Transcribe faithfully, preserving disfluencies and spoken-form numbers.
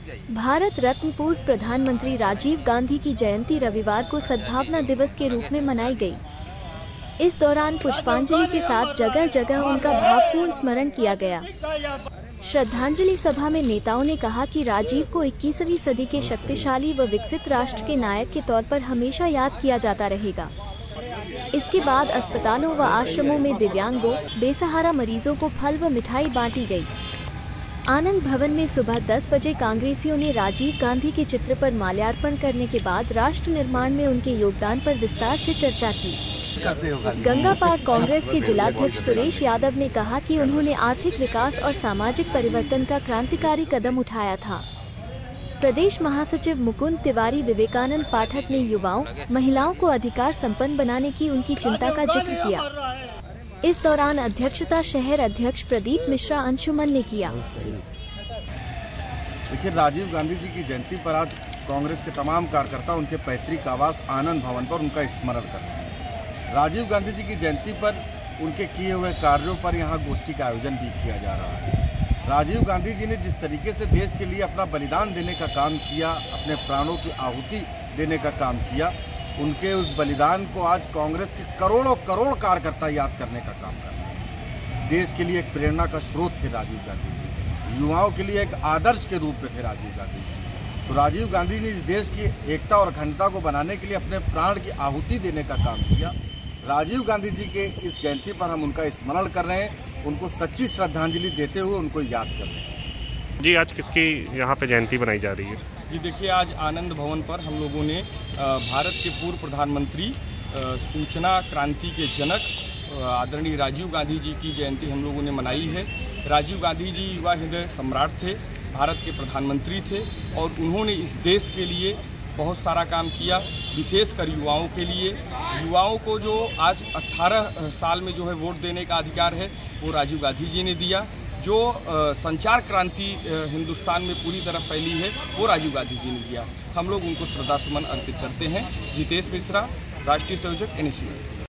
भारत रत्न पूर्व प्रधानमंत्री राजीव गांधी की जयंती रविवार को सद्भावना दिवस के रूप में मनाई गई। इस दौरान पुष्पांजलि के साथ जगह जगह उनका भावपूर्ण स्मरण किया गया। श्रद्धांजलि सभा में नेताओं ने कहा कि राजीव को इक्कीसवीं सदी के शक्तिशाली व विकसित राष्ट्र के नायक के तौर पर हमेशा याद किया जाता रहेगा। इसके बाद अस्पतालों व आश्रमों में दिव्यांगों, बेसहारा मरीजों को फल व मिठाई बांटी गई। आनंद भवन में सुबह दस बजे कांग्रेसियों ने राजीव गांधी के चित्र पर माल्यार्पण करने के बाद राष्ट्र निर्माण में उनके योगदान पर विस्तार से चर्चा की। गंगापार कांग्रेस के जिलाध्यक्ष सुरेश यादव ने कहा कि उन्होंने आर्थिक विकास और सामाजिक परिवर्तन का क्रांतिकारी कदम उठाया था। प्रदेश महासचिव मुकुंद तिवारी विवेकानंद पाठक ने युवाओं, महिलाओं को अधिकार संपन्न बनाने की उनकी चिंता का जिक्र किया। इस दौरान अध्यक्षता शहर अध्यक्ष प्रदीप मिश्रा अंशुमन ने किया। देखिए, राजीव गांधी जी की जयंती पर आज कांग्रेस के तमाम कार्यकर्ता उनके पैतृक आवास आनंद भवन पर उनका स्मरण कर रहे हैं। राजीव गांधी जी की जयंती पर उनके किए हुए कार्यों पर यहाँ गोष्ठी का आयोजन भी किया जा रहा है। राजीव गांधी जी ने जिस तरीके से देश के लिए अपना बलिदान देने का काम किया, अपने प्राणों की आहुति देने का काम किया, उनके उस बलिदान को आज कांग्रेस के करोड़ों करोड़ कार्यकर्ता याद करने का काम कर रहे हैं। देश के लिए एक प्रेरणा का स्रोत थे राजीव गांधी जी, युवाओं के लिए एक आदर्श के रूप में थे राजीव गांधी जी। तो राजीव गांधी ने इस देश की एकता और अखंडता को बनाने के लिए अपने प्राण की आहुति देने का काम किया। राजीव गांधी जी के इस जयंती पर हम उनका स्मरण कर रहे हैं, उनको सच्ची श्रद्धांजलि देते हुए उनको याद कर रहे हैं। जी, आज किसकी यहाँ पे जयंती बनाई जा रही है? जी देखिए, आज आनंद भवन पर हम लोगों ने भारत के पूर्व प्रधानमंत्री, सूचना क्रांति के जनक आदरणीय राजीव गांधी जी की जयंती हम लोगों ने मनाई है। राजीव गांधी जी युवा हृदय सम्राट थे, भारत के प्रधानमंत्री थे और उन्होंने इस देश के लिए बहुत सारा काम किया, विशेषकर युवाओं के लिए। युवाओं को जो आज अठारह साल में जो है वोट देने का अधिकार है, वो राजीव गांधी जी ने दिया। जो संचार क्रांति हिंदुस्तान में पूरी तरह फैली है, वो राजीव गांधी जी ने दिया। हम लोग उनको श्रद्धा सुमन अर्पित करते हैं। जितेश मिश्रा, राष्ट्रीय संयोजक, एन एस यू।